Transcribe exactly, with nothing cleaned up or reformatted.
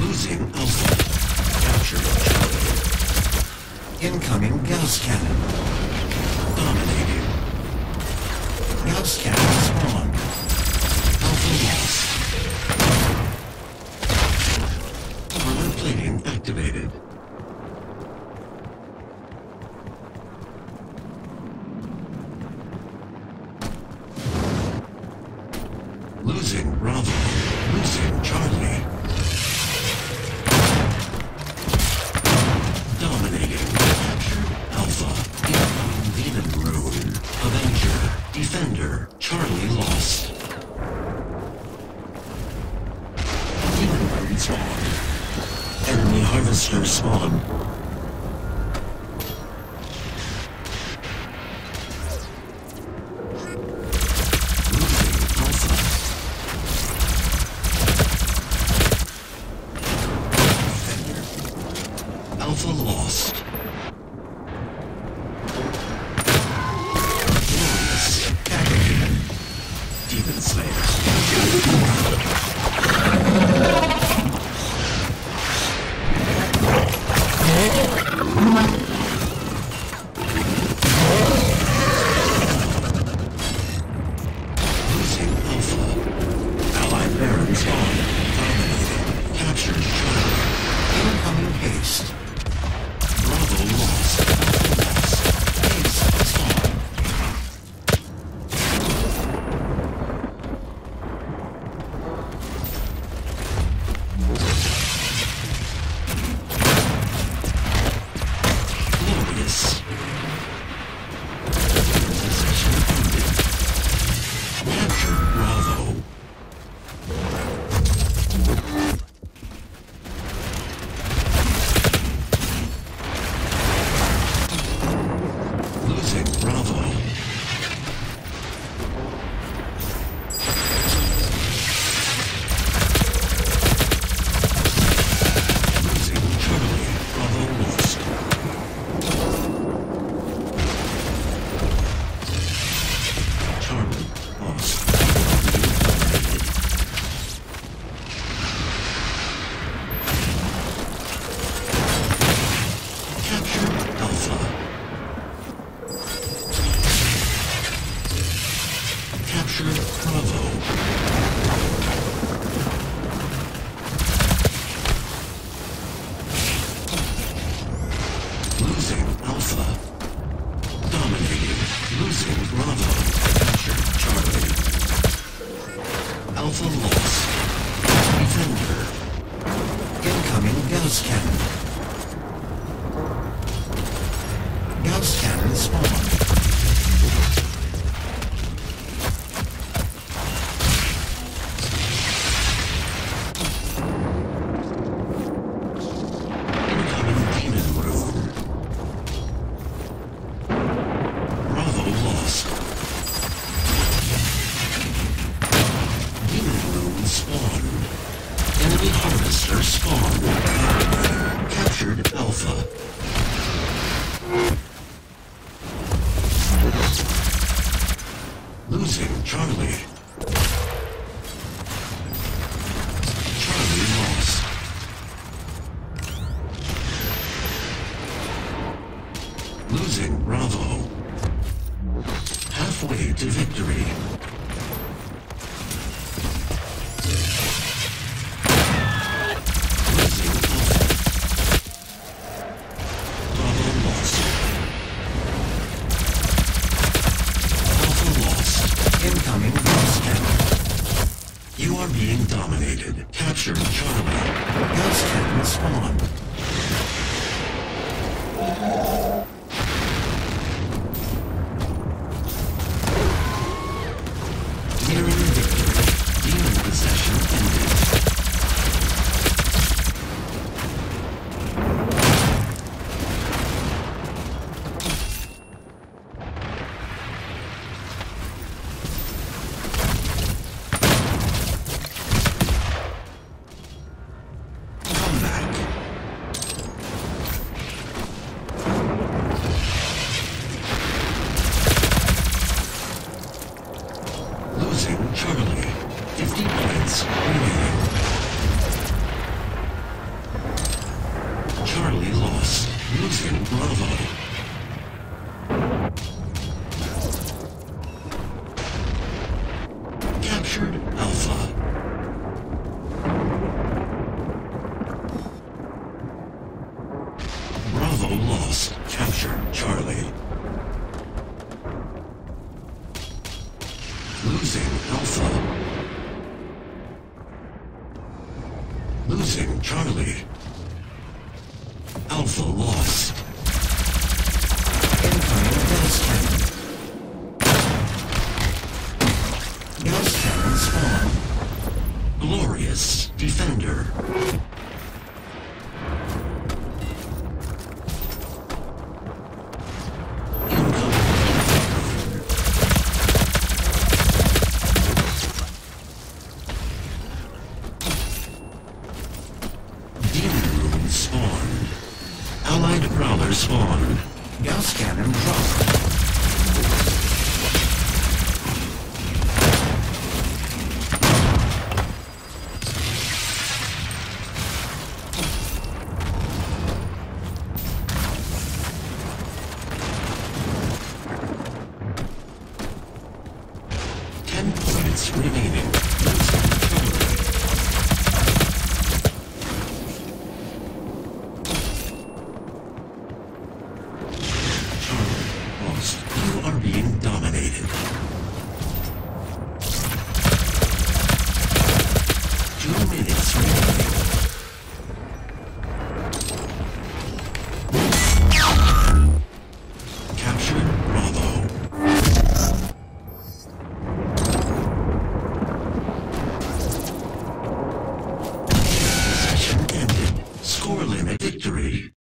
Losing Alpha. Captured Charlie. Incoming Gauss Cannon. Dominating. Gauss Cannon spawned. Alpha lost. Armor plating activated. Losing Bravo. Losing Charlie. Dominating. Captured Alpha. Incoming Demon Rune. Avenger. Defender. Charlie lost. Demon Rune spawn. Enemy Harvester spawn. Alpha lost. Glorious. Activated. Demon Slayer. Losing Alpha. Allied Baron spawn. Dominating. Captured Charlie. Incoming haste. Bravo lost. Lost. Ace spawn. Glorious. Possession ended. Captured Bravo. Losing Bravo. Losing Charlie. Bravo lost. Charlie lost. Captured Alpha. Captured Bravo. Losing Alpha. Dominating. Losing Bravo. Captured Charlie. Alpha lost. Defender. Incoming Gauss Cannon. Gauss Cannon spawned. Incoming Demon Rune. Bravo lost. Demon Rune spawned. Enemy Harvester spawned. Captured Alpha. Losing Charlie. Charlie lost. Losing Bravo. Halfway to victory. Losing Alpha. Bravo lost. Alpha lost. Incoming Gauss Cannon. You are being dominated. Capture Charlie. Gauss Cannon spawned. Nearing victory. Demon possession ended. Comeback. Losing Bravo. Captured Alpha. Bravo lost. Captured Charlie. Losing Alpha. Losing Charlie. Alpha lost. Incoming gas cannon. Gas cannon spawn. Glorious Defender. Spawned. Allied Prowler spawned. Gas cannon dropped. Ten points remaining. You are being dominated. Two minutes remaining. Captured Bravo. Session ended. Score limit victory.